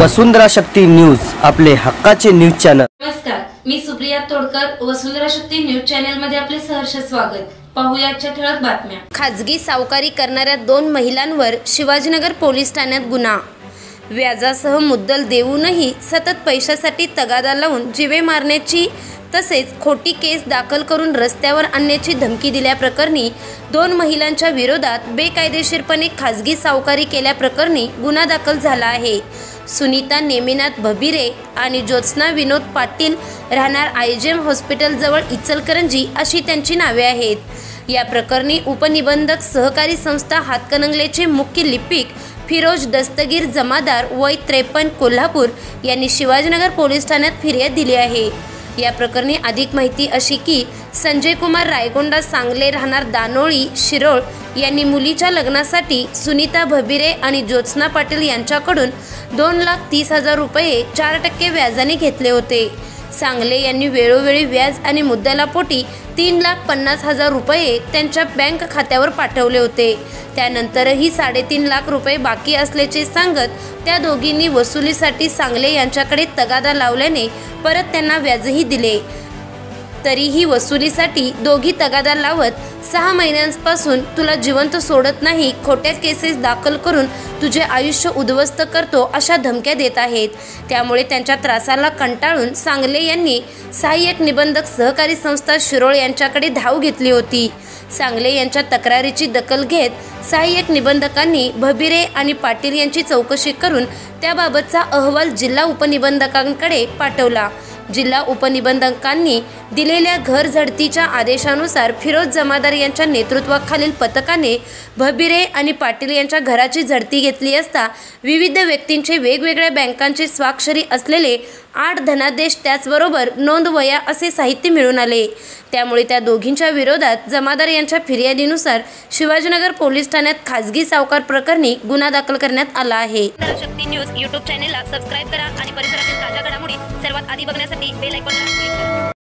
वसुंधरा Shakti news, आपले हक्काचे news channel. नमस्कार, मी सुप्रिया तोडकर, वसुंधरा शक्ती न्यूज चॅनल मध्ये आपले सहर्ष स्वागत। पाहूया आजच्या ठळक बातम्या। खाजगी सावकारी करणाऱ्या 2 महिलांवर शिवाजीनगर पोलीस ठाण्यात गुन्हा। व्याजासह मुद्दल देऊनही सतत पैशासाठी तगादा लावून जीवे मारण्याची तसेच खोटी केस दाखल करून रस्त्यावर आणण्याची धमकी दिल्याप्रकरणी 2 महिलांच्या विरोधात बेकायदेशीरपणे खाजगी सावकारी केल्याप्रकरणी गुन्हा दाखल झाला आहे। सुनीता नेमिनाथ भबिरे आणि ज्योत्स्ना विनोद पाटील राहणार आयजेम हॉस्पिटल जवळ इचलकरंजी अशी त्यांची नावे आहेत। या प्रकरणी उपनिबंधक सहकारी संस्था हातकणंगलेचे मुख्य लिपिक फिरोज दस्तगीर जमादार वय 53 कोल्हापूर यांनी शिवाजीनगर पोलीस ठाण्यात फिर्याद दिली आहे। या प्रकरणी अधिक माहिती अशी की संजय कुमार रायगोंडा सांगले राहणार दानोळी शिरोळ यांनी मुलीच्या लग्नासाठी सुनीता भबिरे आणि ज्योत्स्ना पाटील यांच्याकडून 2,30,000 रुपये 4% व्याजाने घेतले होते। सांगले यांनी वेळोवेळी व्याज आणि मुद्दलापोटी 3,50,000 रुपये त्यांच्या बँक खात्यावर पाठवले होते। त्यानंतरही 3.5 लाख रुपये बाकी असल्याचे सांगत त्या दोघींनी वसुलीसाठी सांगले यांच्याकडे तगादा लावल्याने परत त्यांना व्याजही दिले। तरीही वसुलीसाठी दोघी तगादा लावत 6 महिन्यांपासून तुला जिवंत सोडत नाही, खोट्या केसेस दाखल करून तुझे आयुष्य उद्ध्वस्त करतो अशा धमक्या देत आहेत। त्यामुळे त्यांच्या त्रासाला कंटाळून सांगले यांनी सहाय्यक निबंधक सहकारी संस्था शिरोळ यांच्याकडे धाव घेतली होती। सांगले यांच्या तक्रारीची दखल घेत सहाय्यक निबंधकांनी भबिरे आणि पाटील यांची चौकशी करून त्याबाबतचा अहवाल जिल्हा उपनिबंधकांकडे पाठवला। जिल्हा उपनिबंधकांनी दिलेल्या घर झडतीच्या आदेशानुसार फिरोज जमादार यांच्या नेतृत्वाखालील पथकाने भबिरे आणि पाटील यांच्या घराची झडती घेतली असता विविध व्यक्तींचे वेगवेगळ्या बँकांचे स्वाक्षरी असलेले 8 धनादेश त्याचबरोबर नोंदवह्या असे साहित्य मिळून आले। त्यामुळे त्या दोघींच्या विरोधात जमादार यांच्या फिर्यादीनुसार शिवाजीनगर पोलीस ठाण्यात खाजगी सावकार प्रकरणी गुन्हा दाखल करण्यात आला आहे। शक्ती न्यूज YouTube चॅनेलला सबस्क्राइब करा आणि परिसरातील ताज्या घडामोडी सर्वात आधी बघण्यासाठी बेल आयकॉनला क्लिक करा।